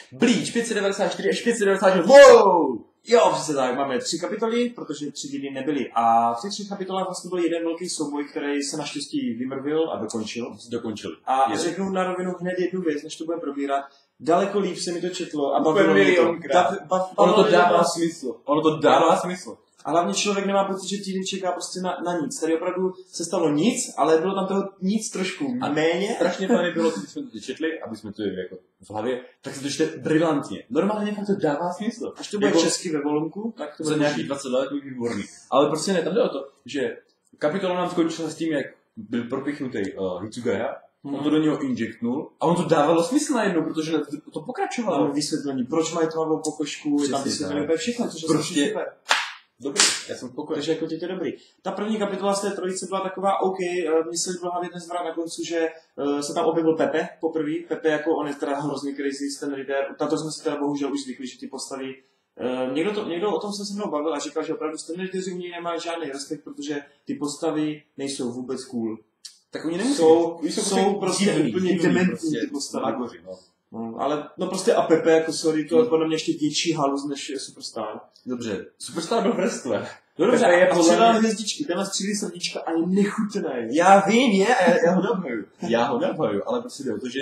Bleach 594 až 596, wow! Jo, přesně tak, máme 3 kapitoly, protože 3 díly nebyly. A v těch 3 kapitolách vlastně byl jeden velký souboj, který se naštěstí vymrvil a dokončil. A řeknu na rovinu hned jednu věc, než to budeme probírat. Daleko líp se mi to četlo a bavilo mě to. Ono to dává smysl. A hlavně člověk nemá pocit, že týden čeká prostě na nic. Tady opravdu se stalo nic, ale bylo tam toho nic trošku a méně. Strašně fajn bylo, když jsme to četli, aby jsme to jako v hlavě, tak se to čte brilantně. Normálně fakt to dává smysl. Až to bude jako česky ve volumku, tak to bude nějakých 20 let, to je výborný. Ale prostě ne, tam jde o to, že kapitola nám skončila s tím, jak byl propichnutý Hitsugaya, on to do něho injektnul a on to dávalo smysl najednou, protože to pokračovalo. Tam vysvětlení, proč mají tmavou pokožku, je tam vysvětlení všechno, což je prostě super. Dobrý, já jsem spokojený. Takže jako teď je dobrý. Ta první kapitola z té trojice byla taková OK, mně se líbilo hlavně ten zvrat na koncu, že se tam objevil Pepe poprvé. Pepe jako on je teda hrozně crazy, ten Ritter. Na to jsme si teda bohužel už zvykli, že ty postavy. Někdo o tom se mnou bavil a říkal, že opravdu Stanley Ritteři u něj nemá žádný respekt, protože ty postavy nejsou vůbec cool. Tak oni nemusí jsou prostě úplně dementní ty postavy. Magoři, no. Ale no prostě a Pepe jako sorry, to je podle mě ještě větší halus než Superstar. Dobře, Superstar byl wrestler. No dobře, a střílá hvězdičky, tenhle střílí srdíčka a je nechutný. Já vím, já ho neobhaju, ale prostě jde o to, že...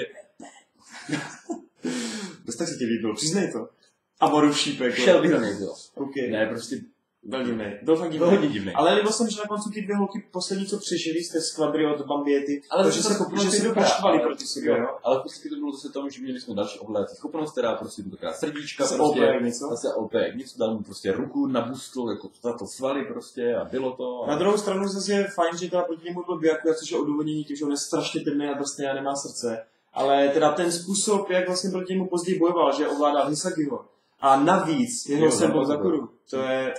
Dost tak se ti líbil, přiznej to. A Morův šípek. Šel bych ho nejděl. Okay. Ne, prostě... Byl divný. Byl fakt divný. Ale líbil jsem, že na konci ty dvě holky poslední, co přežili z té skvadry od Bambiety, ale že se poštvali proti sobě, jo? Ale v podstatě to bylo zase tomu, že měli jsme další ovládací schopnost, která prostě tentokrát srdíčka, zase OP, něco dal mu prostě ruku na bustl, jako to svaly prostě a bylo to. Na druhou stranu zase je fajn, že teda proti němu byl Byakuya, což je odůvodnění tím, že on je strašně temný a drsný a nemá srdce. Ale teda ten způsob, jak vlastně proti němu později bojoval, že ovládá Hisagiho. A navíc jeho symbol Zakuru, to je...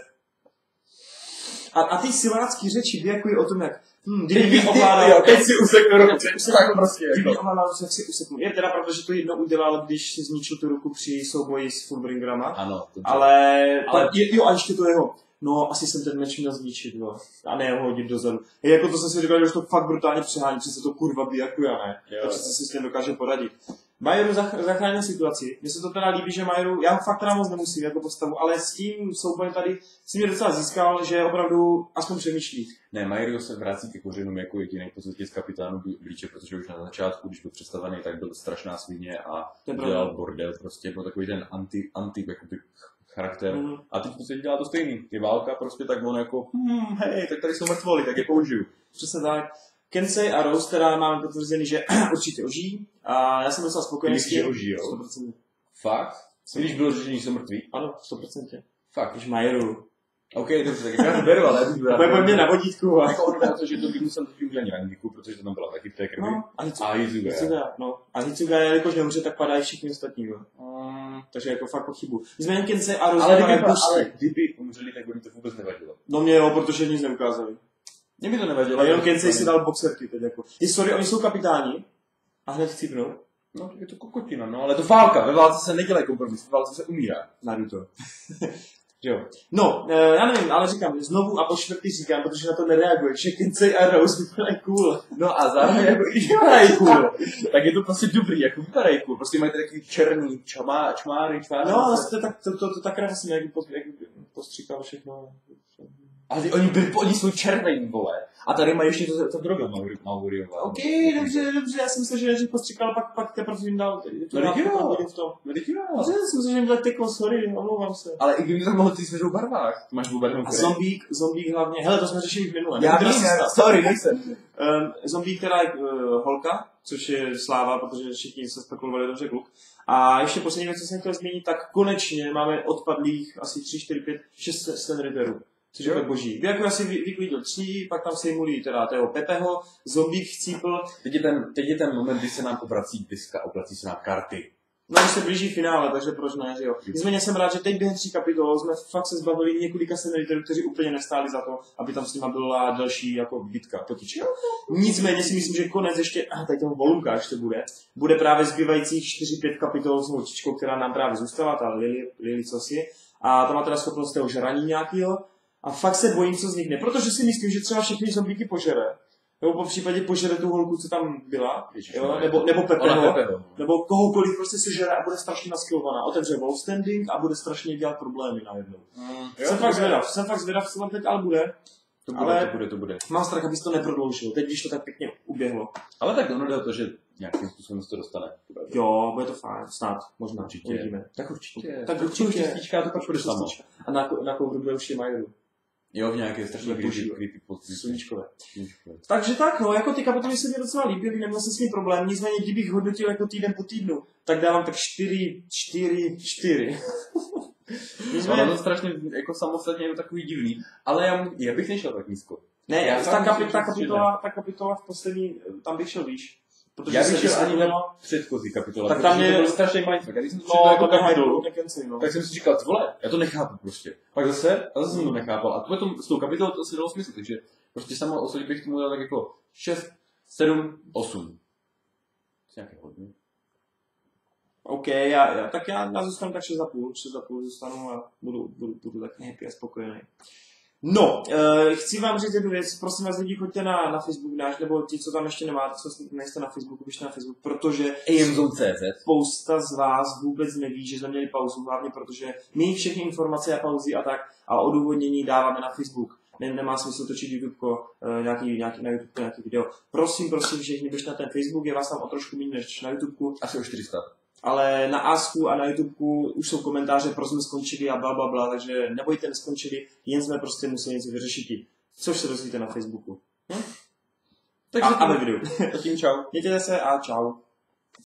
A ty silácký řeči Byakuya o tom, jak kdyby ovládal... Teď si useknu ruku, tak prostě. Kdyby ovládal, jak si useknu. Je teda pravda, že to jedno udělal, když si zničil tu ruku při souboji s Fullbringerama. Ano. Ale jo, a ještě to jeho. No, asi jsem ten meč měl zničit, no. A ne ho hodit dozadu. Jako to jsem si říkal, že už to fakt brutálně přehání, přece to kurva Byakuya, ne? To přece si s tím dokáže poradit. Majoru zachránil situaci. Mně se to teda líbí, že Majoru, já ho fakt teda moc nemusím jako postavu, ale s tím soubojem tady si mě docela získal, že opravdu aspoň přemýšlí. Ne, Majoru se vrací ke kořenům jako jediný v podstatě z kapitánu Bleache, protože už na začátku, když byl představený, tak byl strašná svině a dělal bordel, prostě byl takový ten anti jakoby charakter. A teď v podstatě dělá to stejný. Je válka prostě, tak on jako, hej, tak tady jsou mrtvoli, tak je použiju. Přesně tak. Kensei a Rose teda máme potvrzený, že určitě ožijí a já jsem docela spokojený s tím. Že ožijí, jo? 100%. Fakt? Když bylo řečení, že jsou mrtví? Ano, 100%. Fakt? Už Majoru. OK, dobře, tak já to beru, ale já bych byl... Bude mě na vodítku. Jako ono dá to, že to bych musel udělat ani randiku, protože to tam byla taky v té krvi. No, a Hitsugaya. No. A Hitsugaya, jelikož nemůže, tak padají všichni ostatní. Takže jako fakt pochybu. Nicméně Kensei a Rose ale kdyby umřeli, tak by mi to vůbec nevadilo. No mě jo, protože nic neukázali. Mně by to nevadilo. A jenom Kensei si dal boxerky teď jako. Sorry, oni jsou kapitáni a hned chcípnou. No, je to kokotina, no, ale to válka. Ve válce se nedělají kompromis, ve válce se umírá. Naruto. Jo. No, já nevím, ale říkám, znovu a po čtvrtý říkám, protože na to nereaguje, že Kensei a Rose vypadají cool. No a zároveň jako i vypadají cool. Tak je to prostě dobrý, jako vypadají cool. Prostě mají takový černý čmáry. No, ale to tak krásně, jak postříkal všechno. Ale oni jsou červený, vole. A tady mají ještě to droga Mauriová. OK, dobře, já jsem myslel, že nejdřív postříkal, pak teprve jim dal to v tom. Já jsem myslel, že jim dal tyklo, sorry, omlouvám se. Ale i kdyby tam mohl ty svěřou barvách, máš vůbec a zombík hlavně, hele, to jsme řešili v minule. Já vím, sorry, nejsem. Zombík, která je holka, což je sláva, protože všichni se spekulovali dobře kluk. A ještě poslední věc, co jsem chtěl zmínit, tak konečně máme odpadlých asi 3, 4, 5, 6 Stanriderů. Což je tak boží. Byakuya si vyklidil 3, pak tam sejmulí teda tého Pepeho, zombík chcípl. Teď je ten moment, kdy se nám obrací diska, obrací se nám karty. No, už se blíží finále, takže proč ne, že jo. Nicméně jsem rád, že teď během 3 kapitol jsme fakt se zbavili několika Stanriderů, kteří úplně nestáli za to, aby tam s nima byla další jako bitka, potička. Nicméně si myslím, že konec ještě, tady toho volumka ještě bude právě zbývajících 4-5 kapitol s holčičkou, která nám právě zůstala, ta Lily cosi. A ta má teda schopnost toho žraní nějakýho. A fakt se bojím, co vznikne, protože si myslím, že třeba všechny zombíky požere. Nebo po případě požere tu holku, co tam byla, jo? Nebo Pepeho, nebo kohokoliv prostě se žere a bude strašně naskilovaná. Otevře wall standing a bude strašně dělat problémy najednou. Jsem fakt zvědav, co tam teď ale bude. To bude. Mám strach, abys to neprodloužil, teď když to tak pěkně uběhlo. Ale tak ono jde o to, že nějakým způsobem se to dostane. Jo, bude to fajn, snad, možná, určitě. Uvidíme. Tak určitě. Tak určitě. To pak bude samo. A na coveru bude už Majeru. Jo, v nějaké strašně creepy sluníčkové. Takže tak, no, jako ty kapitoly se mi docela líbily, neměl jsem s tím problém, nicméně kdybych hodnotil jako týden po týdnu, tak dávám tak 4. Nicméně to strašně jako samostatně je takový divný, ale já bych nešel tak nízko. Ne, ta kapitola v poslední, tam bych šel výš. Já bych šel ani na předchozí kapitola, tak tam byl strašný mindfuck. Když jsem to jako kapitolu, tak jsem si říkal, vole, já to nechápu prostě. Pak zase jsem to nechápal. A potom s tou kapitolou to si dalo smysl, takže prostě sama o sobě bych tomu dal tak jako 6, 7, 8. Nějaké hodně. OK, tak já zůstanu tak 6,5 zůstanu a budu tak happy a spokojený. No, chci vám říct jednu věc, prosím vás lidi, choďte na Facebook náš, nebo ti, co tam ještě nemáte, co nejste na Facebooku, běžte na Facebook, protože spousta z vás vůbec neví, že jsme měli pauzu, hlavně protože my všechny informace a pauzy a tak a odůvodnění dáváme na Facebook. Nemá smysl točit YouTubeko, na YouTube nějaký video. Prosím, všichni běžte na ten Facebook, je vás tam o trošku méně než na YouTubeku. Asi o 400. Ale na Asku a na YouTubeku už jsou komentáře, proč jsme skončili a blablabla, takže nebojte, neskončili, jen jsme prostě museli něco vyřešit. Což se dozvíte na Facebooku. Takže a ve videu. Zatím čau. Mějte se a čau.